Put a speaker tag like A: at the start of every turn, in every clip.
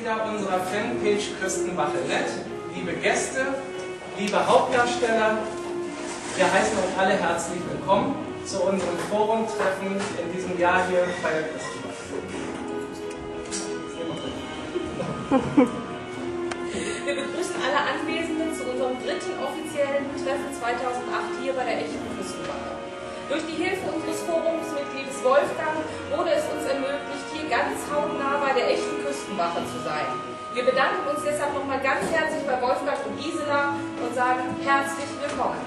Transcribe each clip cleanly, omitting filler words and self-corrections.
A: Mitglieder unserer Fanpage Küstenwache.net, liebe Gäste, liebe Hauptdarsteller, wir heißen euch alle herzlich willkommen zu unserem Forumtreffen in diesem Jahr hier bei der Küstenwache.
B: Wir begrüßen alle Anwesenden zu unserem dritten offiziellen Treffen 2008 hier bei der echten Küstenwache. Durch die Hilfe unseres Forumsmitgliedes Wolfgang wurde es uns ermöglicht, hier ganz hautnah bei der echten Küstenwache zu sein. Wir bedanken uns deshalb nochmal ganz herzlich bei Wolfgang und Gisela und sagen herzlich willkommen.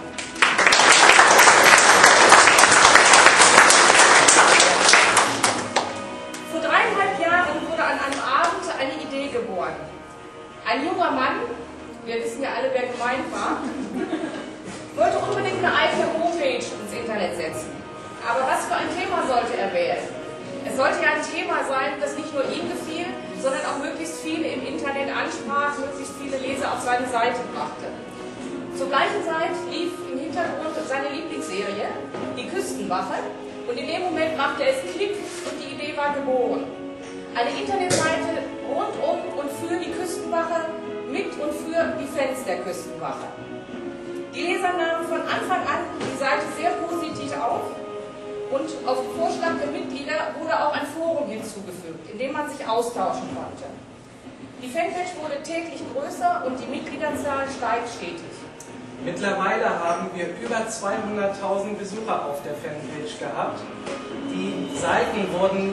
B: Vor 3,5 Jahren wurde an einem Abend eine Idee geboren. Ein junger Mann, wir wissen ja alle, wer gemeint war, wollte unbedingt eine eigene Homepage ins Internet setzen. Aber was für ein Thema sollte er wählen? Es sollte ja ein Thema sein, das nicht nur ihm gefiel, sondern auch möglichst viele im Internet ansprach, möglichst viele Leser auf seine Seite brachte. Zur gleichen Zeit lief im Hintergrund seine Lieblingsserie, die Küstenwache, und in dem Moment machte es Klick und die Idee war geboren. Eine Internetseite rund um und für die Küstenwache, mit und für die Fans der Küstenwache. Die Leser nahmen von Anfang an die Seite sehr positiv auf und auf Vorschlag der Mitglieder wurde auch ein Forum hinzugefügt, in dem man sich austauschen konnte. Die Fanpage wurde täglich größer und die Mitgliederzahl steigt stetig.
A: Mittlerweile haben wir über 200.000 Besucher auf der Fanpage gehabt. Die Seiten wurden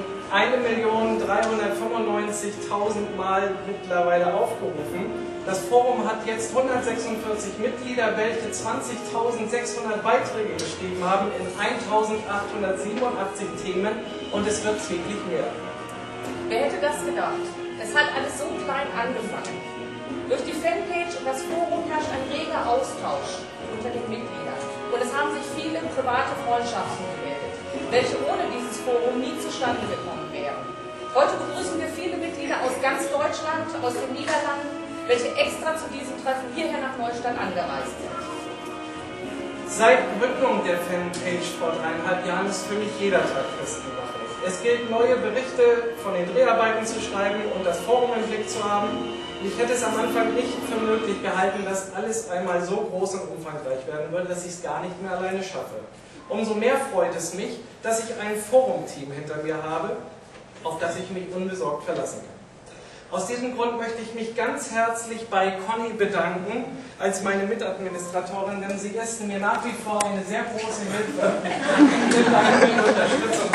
A: 1.395.000 Mal mittlerweile aufgerufen. Das Forum hat jetzt 146 Mitglieder, welche 20.600 Beiträge geschrieben haben in 1.887 Themen und es wird täglich mehr.
B: Wer hätte das gedacht? Es hat alles so klein angefangen. Durch die Fanpage und das Forum herrscht ein reger Austausch unter den Mitgliedern und es haben sich viele private Freundschaften gebildet, welche ohne dieses Forum nie zustande gekommen wären. Heute begrüßen wir viele Mitglieder aus ganz Deutschland, aus den Niederlanden, welche extra zu diesem Treffen hierher nach Neustadt angereist sind.
A: Seit Gründung der Fanpage vor 3,5 Jahren ist für mich jeder Tag Küstenwache. Es gilt, neue Berichte von den Dreharbeiten zu schreiben und das Forum im Blick zu haben. Ich hätte es am Anfang nicht für möglich gehalten, dass alles einmal so groß und umfangreich werden würde, dass ich es gar nicht mehr alleine schaffe. Umso mehr freut es mich, dass ich ein Forum-Team hinter mir habe, auf das ich mich unbesorgt verlassen kann. Aus diesem Grund möchte ich mich ganz herzlich bei Conny bedanken, als meine Mitadministratorin, denn sie ist mir nach wie vor eine sehr große Hilfe. Vielen Dank für die Unterstützung.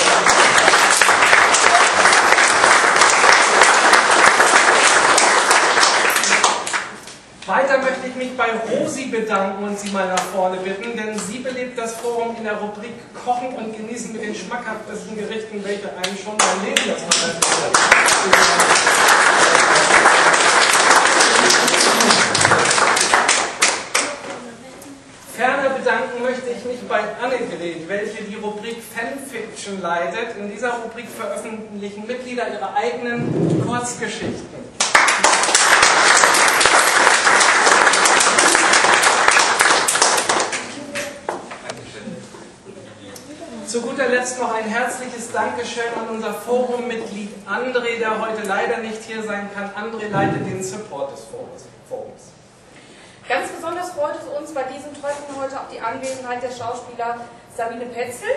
A: Weiter möchte ich mich bei Rosi bedanken und sie mal nach vorne bitten, denn sie belebt das Forum in der Rubrik Kochen und Genießen mit den schmackhaftesten Gerichten, welche einem schon beim Leben das Ferner bedanken möchte ich mich bei Annegret, welche die Rubrik Fanfiction leitet. In dieser Rubrik veröffentlichen Mitglieder ihre eigenen Kurzgeschichten. Zu guter Letzt noch ein herzliches Dankeschön an unser Forummitglied André, der heute leider nicht hier sein kann. André leitet den Support des Forums.
B: Ganz besonders freut es uns bei diesem Treffen heute auch die Anwesenheit der Schauspieler Sabine Petzel,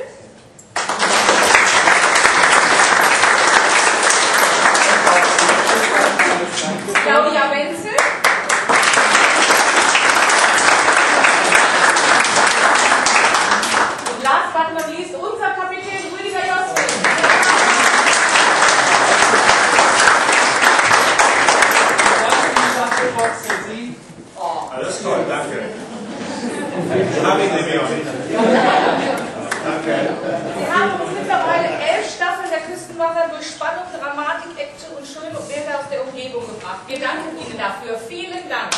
B: Claudia Wenzel, und last but not least unser Kapitän Rüdiger Joswin.
C: Alles toll, danke. Habe ich nämlich auch nicht. Danke.
B: Wir haben uns mittlerweile 11 Staffeln der Küstenwache durch Spannung, Dramatik, Action und schöne Bilder aus der Umgebung gebracht. Wir danken Ihnen dafür. Vielen Dank.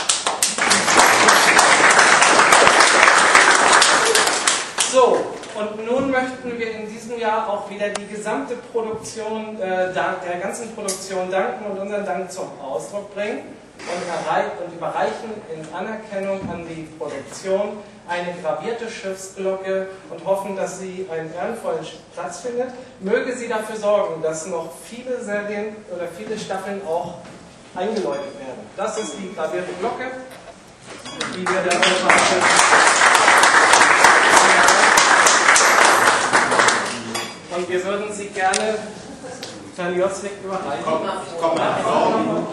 A: So, und nun möchten wir in diesem Jahr auch wieder die gesamte Produktion, der ganzen Produktion danken und unseren Dank zum Ausdruck bringen und überreichen in Anerkennung an die Produktion eine gravierte Schiffsglocke und hoffen, dass sie einen ehrenvollen Platz findet. Möge sie dafür sorgen, dass noch viele Serien oder viele Staffeln auch eingeläutet werden. Das ist die gravierte Glocke, die wir der und wir würden sie gerne Herrn Joswig überreichen.
C: Komm nach vorne.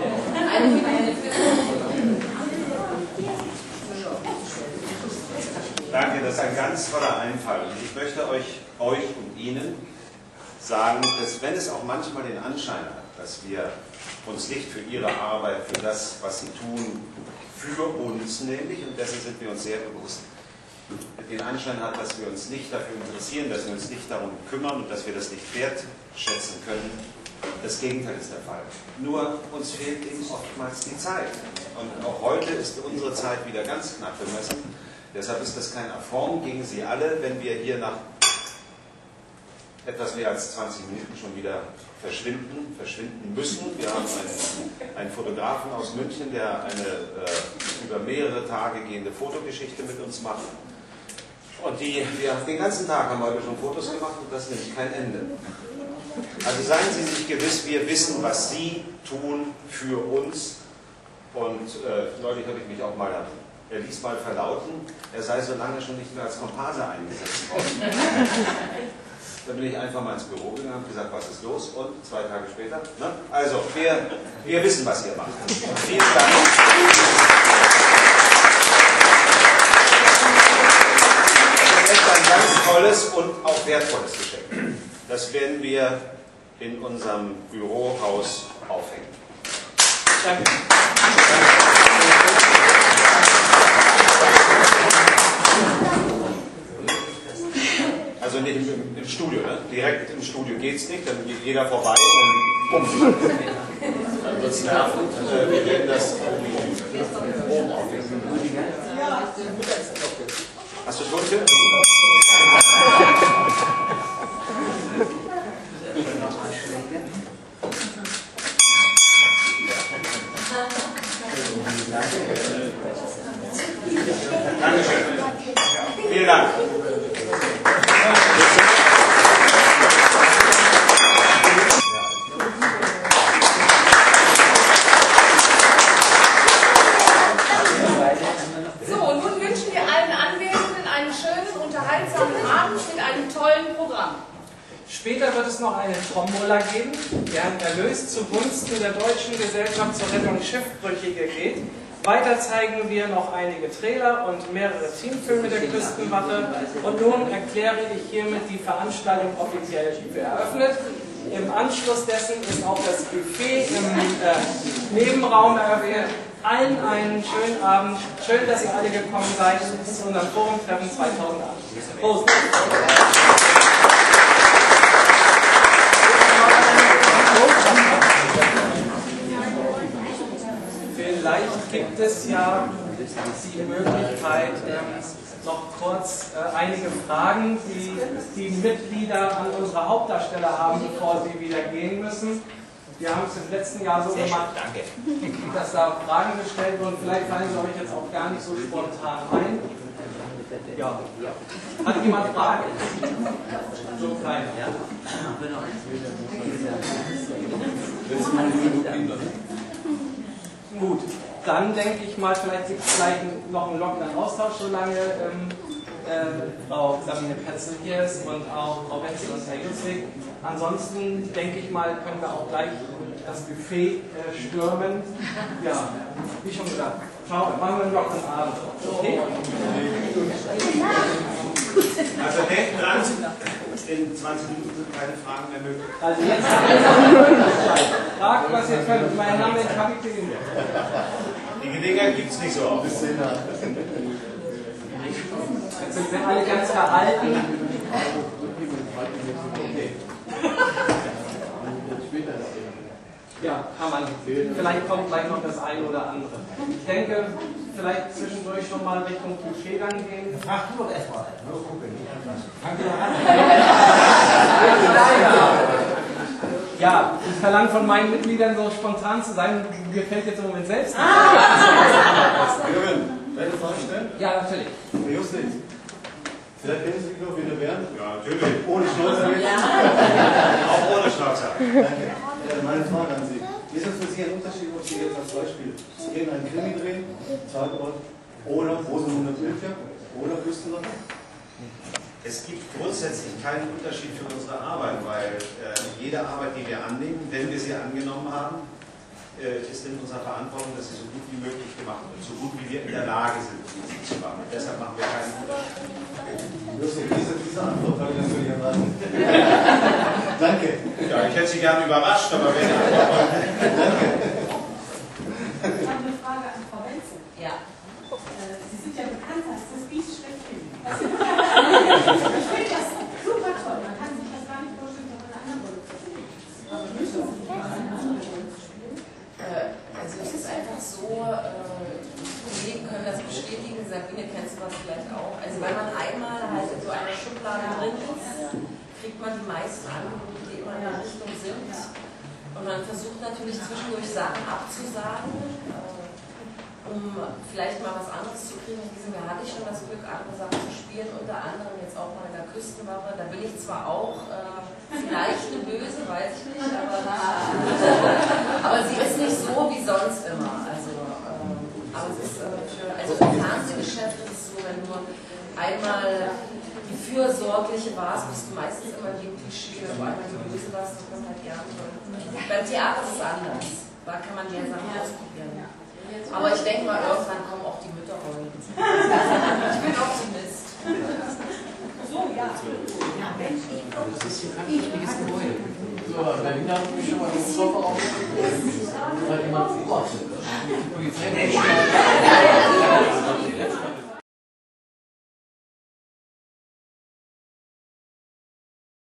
C: Danke, das ist ein ganz toller Einfall. Und ich möchte euch und Ihnen sagen, dass wenn es auch manchmal den Anschein hat, dass wir uns nicht für Ihre Arbeit, für das, was Sie tun, für uns nämlich, und dessen sind wir uns sehr bewusst, den Anschein hat, dass wir uns nicht dafür interessieren, dass wir uns nicht darum kümmern und dass wir das nicht wertschätzen können. Das Gegenteil ist der Fall. Nur uns fehlt eben oftmals die Zeit. Und auch heute ist unsere Zeit wieder ganz knapp bemessen. Deshalb ist das kein Affront gegen Sie alle, wenn wir hier nach etwas mehr als 20 Minuten schon wieder verschwinden müssen. Wir haben einen Fotografen aus München, der eine über mehrere Tage gehende Fotogeschichte mit uns macht. Und wir den ganzen Tag haben heute schon Fotos gemacht und das nimmt kein Ende. Also seien Sie sich gewiss, wir wissen, was Sie tun für uns. Und neulich habe ich mich auch mal, er ließ mal verlauten, er sei so lange schon nicht mehr als Komparse eingesetzt worden. Da bin ich einfach mal ins Büro gegangen und habe gesagt, was ist los? Und 2 Tage später, ne? Also, wir wissen, was ihr macht. Und vielen Dank. Das ist ein ganz tolles und auch wertvolles Geschenk. Das werden wir in unserem Bürohaus aufhängen.
A: Danke.
C: Also nicht im Studio, ne? Direkt im Studio geht es nicht, dann geht jeder vorbei und bumm. Dann wird es nervend. Wir werden das oben aufhängen. Hast du es vorgestellt? Dankeschön. Vielen Dank.
B: So, und nun wünschen wir allen Anwesenden einen schönen, unterhaltsamen Abend mit einem tollen Programm.
A: Später wird es noch eine Tombola geben, deren Erlös zugunsten der Deutschen Gesellschaft zur Rettung Schiffbrüchiger geht. Weiter zeigen wir noch einige Trailer und mehrere Teamfilme der Küstenwache. Und nun erkläre ich hiermit die Veranstaltung offiziell für eröffnet. Im Anschluss dessen ist auch das Buffet im Nebenraum eröffnet. Allen einen schönen Abend. Schön, dass ihr alle gekommen seid zu unserem Forumtreffen 2008. Prost! Vielleicht gibt es ja die Möglichkeit, noch kurz einige Fragen, die die Mitglieder an unsere Hauptdarsteller haben, bevor sie wieder gehen müssen. Wir haben es im letzten Jahr so gemacht, dass da Fragen gestellt wurden. Vielleicht fallen sie euch jetzt auch gar nicht so spontan ein. Ja. Hat jemand Fragen? So keiner. Gut, dann denke ich mal, vielleicht gibt es gleich noch einen lockeren Austausch, solange Frau Sabine Petzel hier ist und auch Frau Wenzel und Herr Jutzwig. Ansonsten denke ich mal, können wir auch gleich das Buffet stürmen. Ja, wie schon gesagt, schauen wir, machen wir einen lockeren Abend. Okay?
C: Also denkt dran, in 20 Minuten sind keine Fragen mehr möglich.
A: Also jetzt habt ihr noch die Möglichkeit. Fragt, was ihr könnt. Mein Name ist Kapitän.
C: Die Gelegenheit gibt es nicht so oft.
A: Jetzt sind wir alle ganz verhalten. Okay. Ja, kann man. Vielleicht kommt gleich noch das eine oder andere. Ich denke, vielleicht zwischendurch schon mal Richtung Klischee dann gehen.
D: Frag du doch erstmal.
A: Ja, ich verlange von meinen Mitgliedern so spontan zu sein. Mir fällt jetzt im Moment selbst nicht.
E: Jürgen, deine Frage stellen?
A: Ja, natürlich.
E: Herr Justin, vielleicht kennen Sie mich noch, wie der Bernd?
C: Ja, natürlich.
E: Ohne Schnauzer?
C: Auch ohne Schnauzer.
E: Danke. Meine Frage an Sie. Ist das für Sie ein Unterschied, ob Sie jetzt als Beispiel irgendeinen Krimi drehen, Tatort, oder Rosenhunde Pilcher, oder Küstenwache?
C: Es gibt grundsätzlich keinen Unterschied für unsere Arbeit, weil jede Arbeit, die wir annehmen, wenn wir sie angenommen haben, ist in unserer Verantwortung, dass sie so gut wie möglich gemacht wird, so gut wie wir in der Lage sind, sie zu machen. Und deshalb machen wir keinen Unterschied.
E: Diese Antwort habe ich natürlich erwartet. Danke.
C: Ja, ich hätte Sie gerne überrascht, aber wenn ihr
E: Danke.
D: Ich habe eine Frage an Frau Wenzel.
B: Ja.
D: Sie sind ja bekannt als das Biest schlechthin. Ich finde das super toll. Man kann sich das gar nicht vorstellen, dass man eine andere Rolle zu spielen. Aber müssen Sie nicht mal eine andere Rolle zu spielen?
B: Also es ist einfach so, Kollegen können das bestätigen, Sabine kennst du das vielleicht auch. Also wenn man einmal halt in so einer Schublade drin ist, kriegt man die meisten Angebote, die immer in der Richtung sind. Und man versucht natürlich zwischendurch Sachen abzusagen, um vielleicht mal was anderes zu kriegen. In diesem Jahr hatte ich schon das Glück, andere Sachen zu spielen, unter anderem jetzt auch mal in der Küstenwache. Da bin ich zwar auch vielleicht eine Böse, weiß ich nicht, aber sie ist nicht so wie sonst immer. Aber es ist also im Fernsehgeschäft ist es so, wenn du einmal die Fürsorgliche warst, bist du meistens immer die Klischee, wenn du einmal die Böse warst, das kommt halt gerne. Beim Theater ist es anders. Da kann man mehr Sachen ausprobieren. Aber ich denke mal, irgendwann kommen auch die Mütterrollen. Ich bin Optimist.
D: So, ja. Ja, Mensch,
F: Das ist hier kein richtiges Gebäude. So, Berlin hat mich schon mal den Koffer aufgeholt, weil jemand beobachtet. Die Polizei